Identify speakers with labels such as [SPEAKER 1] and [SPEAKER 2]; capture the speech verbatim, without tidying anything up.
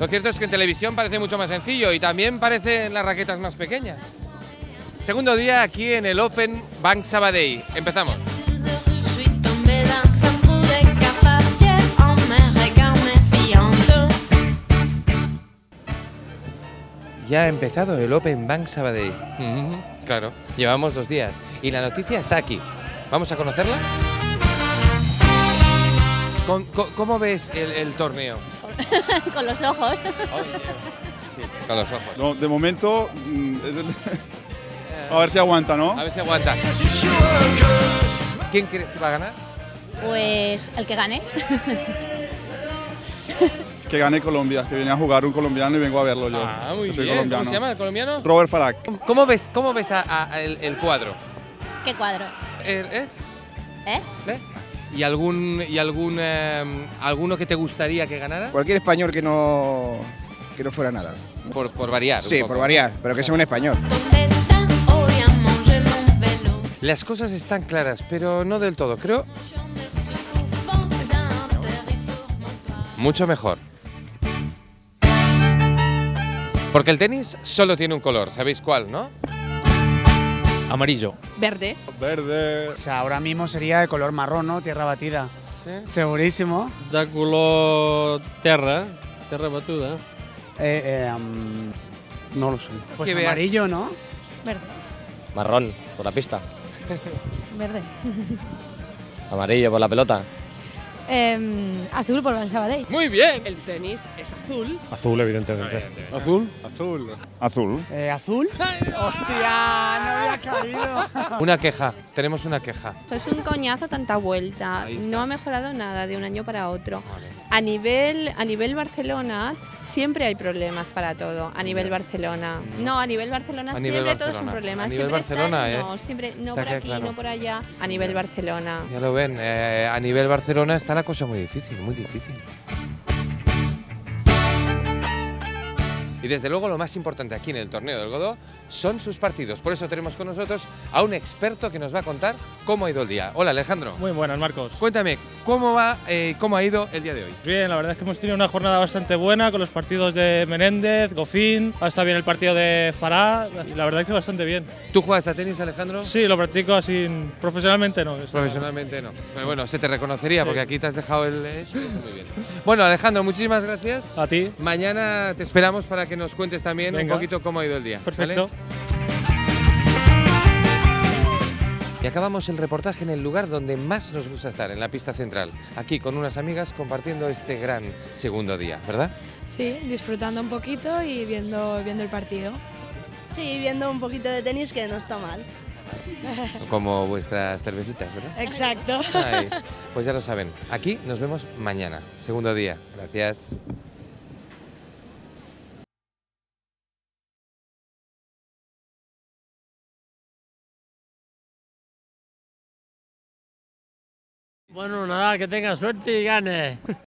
[SPEAKER 1] cierto es que en televisión parece mucho más sencillo y también parecen las raquetas más pequeñas. Segundo día aquí en el Open Bank Sabadell. Empezamos. Ya ha empezado el Open Bank Sabadell. Mm-hmm, claro, llevamos dos días y la noticia está aquí. ¿Vamos a conocerla? ¿Cómo, cómo ves el, el torneo?
[SPEAKER 2] Con los ojos.
[SPEAKER 1] Oh, yeah. Sí, con los ojos.
[SPEAKER 3] No, de momento, es el... a ver si aguanta, ¿no?
[SPEAKER 1] A ver si aguanta. ¿Quién crees que va a ganar?
[SPEAKER 2] Pues el que gane.
[SPEAKER 3] Que gane Colombia, que viene a jugar un colombiano y vengo a verlo yo.
[SPEAKER 1] Ah, muy
[SPEAKER 3] Soy
[SPEAKER 1] bien.
[SPEAKER 3] colombiano.
[SPEAKER 1] ¿Cómo se llama el colombiano?
[SPEAKER 3] Robert Farag.
[SPEAKER 1] ¿Cómo ves, cómo ves a, a, a el, el cuadro?
[SPEAKER 2] ¿Qué cuadro?
[SPEAKER 1] El, ¿eh?
[SPEAKER 2] ¿Eh?
[SPEAKER 1] ¿Eh? ¿Y algún y algún eh, alguno que te gustaría que ganara?
[SPEAKER 4] Cualquier español que no, que no fuera nada.
[SPEAKER 1] Por, por variar.
[SPEAKER 4] Sí,
[SPEAKER 1] un poco.
[SPEAKER 4] por variar, pero que sea un español.
[SPEAKER 1] Las cosas están claras, pero no del todo. Creo mucho mejor. Porque el tenis solo tiene un color, ¿sabéis cuál, no?
[SPEAKER 5] Amarillo.
[SPEAKER 6] Verde.
[SPEAKER 3] Verde.
[SPEAKER 7] O sea, ahora mismo sería de color marrón, ¿no? Tierra batida.
[SPEAKER 1] ¿Sí?
[SPEAKER 7] Segurísimo.
[SPEAKER 5] De color terra, terra batuda.
[SPEAKER 7] Eh, eh, um, no lo sé. Pues
[SPEAKER 1] Que veas-
[SPEAKER 7] amarillo, ¿no?
[SPEAKER 6] Verde.
[SPEAKER 8] Marrón, por la pista.
[SPEAKER 6] Verde.
[SPEAKER 8] Amarillo, por la pelota.
[SPEAKER 6] Eh, azul por Bank Sabadell.
[SPEAKER 1] Muy bien.
[SPEAKER 6] El tenis es azul.
[SPEAKER 5] Azul, evidentemente.
[SPEAKER 3] ¿Azul? Azul. Azul.
[SPEAKER 7] Eh, ¿Azul? ¡Hostia! No había caído.
[SPEAKER 1] Una queja, tenemos una queja.
[SPEAKER 9] Esto es un coñazo tanta vuelta,
[SPEAKER 1] Ahí está.
[SPEAKER 9] no ha mejorado nada de un año para otro.
[SPEAKER 1] Vale.
[SPEAKER 9] A nivel, a nivel Barcelona siempre hay problemas para todo, a nivel Barcelona.
[SPEAKER 1] No.
[SPEAKER 9] No, a nivel Barcelona
[SPEAKER 1] A nivel
[SPEAKER 9] siempre todo es un
[SPEAKER 1] Barcelona.
[SPEAKER 9] problema.
[SPEAKER 1] A nivel
[SPEAKER 9] siempre está-
[SPEAKER 1] Barcelona, ¿eh?
[SPEAKER 9] No, siempre, no
[SPEAKER 1] Está
[SPEAKER 9] por
[SPEAKER 1] que
[SPEAKER 9] aquí,
[SPEAKER 1] claro.
[SPEAKER 9] no por allá, a nivel Barcelona.
[SPEAKER 1] Ya lo ven, eh, a nivel Barcelona está la cosa muy difícil, muy difícil. Y desde luego lo más importante aquí en el torneo del Godó son sus partidos. Por eso tenemos con nosotros a un experto que nos va a contar cómo ha ido el día. Hola Alejandro.
[SPEAKER 5] Muy buenas, Marcos.
[SPEAKER 1] Cuéntame, ¿cómo va, eh, cómo ha ido el día de hoy?
[SPEAKER 5] Bien, la verdad es que hemos tenido una jornada bastante buena con los partidos de Menéndez, Gofín, ahora está bien el partido de Farah, y la verdad es que bastante bien.
[SPEAKER 1] ¿Tú juegas a tenis, Alejandro?
[SPEAKER 5] Sí, lo practico así profesionalmente, no. está-
[SPEAKER 1] Profesionalmente no. Pero bueno, se te reconocería
[SPEAKER 5] Sí.
[SPEAKER 1] porque aquí te has dejado el... eh, Muy bien. Bueno, Alejandro, muchísimas gracias.
[SPEAKER 5] A ti,
[SPEAKER 1] Mañana te esperamos para que nos cuentes también
[SPEAKER 5] Venga.
[SPEAKER 1] un poquito cómo ha ido el día.
[SPEAKER 5] perfecto.
[SPEAKER 1] ¿vale? Y acabamos el reportaje en el lugar donde más nos gusta estar, en la pista central. Aquí con unas amigas compartiendo este gran segundo día, ¿verdad?
[SPEAKER 6] Sí, disfrutando un poquito y viendo, viendo el partido.
[SPEAKER 2] Sí, viendo un poquito de tenis que no está mal.
[SPEAKER 1] Como vuestras cervecitas, ¿verdad?
[SPEAKER 6] Exacto.
[SPEAKER 1] Ahí. Pues ya lo saben. Aquí nos vemos mañana, segundo día. Gracias.
[SPEAKER 10] Bueno, nada, que tenga suerte y gane.